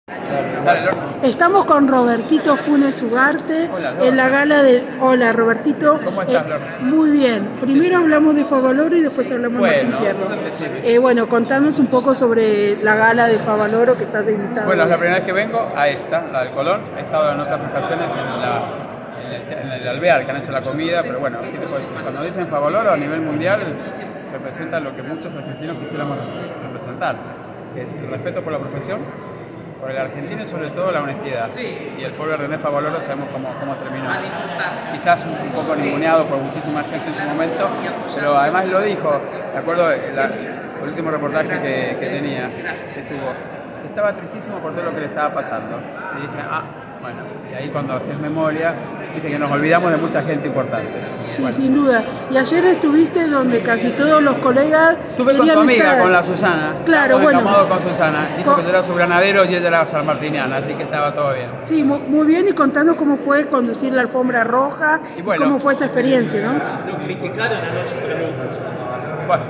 Estamos con Robertito Funes Ugarte. Hola, en la gala de... Hola, Robertito. ¿Cómo estás, Lorna? Muy bien. Primero hablamos de Favaloro y después hablamos de Martín Fierro. Sí. Contanos un poco sobre la gala de Favaloro que estás de invitado. Bueno, es la primera vez que vengo a esta, la del Colón. He estado en otras ocasiones en el alvear, que han hecho la comida, pero bueno, ¿qué te puedo decir? Cuando dicen Favaloro a nivel mundial, representa lo que muchos argentinos quisiéramos representar, que es el respeto por la profesión, por el argentino y sobre todo la honestidad. Y el pobre René Favaloro sabemos cómo terminó. Quizás un poco ninguneado por muchísima gente en su momento, pero además lo dijo, me acuerdo el último reportaje que tenía, que tuvo, que estaba tristísimo por todo lo que le estaba pasando. Y dije, bueno, y ahí cuando haces memoria, viste que nos olvidamos de mucha gente importante. Sí, bueno. Sin duda. Y ayer estuviste donde casi todos los colegas estuve con tu amiga, con la Susana. Claro, Estamos con Susana. Dijo que tú eras su granadero y ella era sanmartiniana, así que estaba todo bien. Sí, muy bien. Y contanos cómo fue conducir la alfombra roja y cómo fue esa experiencia, ¿no? Lo criticaron anoche por el Bueno,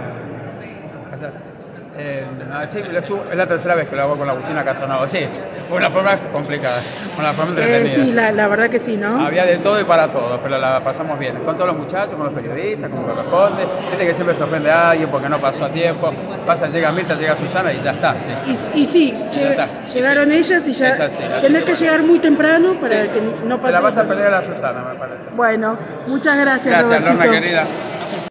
sí, es la tercera vez que lo hago con Agustina Casanova. Sí, fue una forma complicada, una forma entretenida. Sí, la verdad que sí, ¿no? Había de todo y para todos, pero la pasamos bien. Con todos los muchachos, con los periodistas, como corresponde. Gente que siempre se ofende a alguien porque no pasó a tiempo. Llega Mirta, llega Susana y ya está. Sí. Llegaron ellas y ya tenés que llegar muy temprano para que no pase. Te la vas a perder a la Susana, me parece. Bueno, muchas gracias, Gracias, Robertito. Lorna, querida.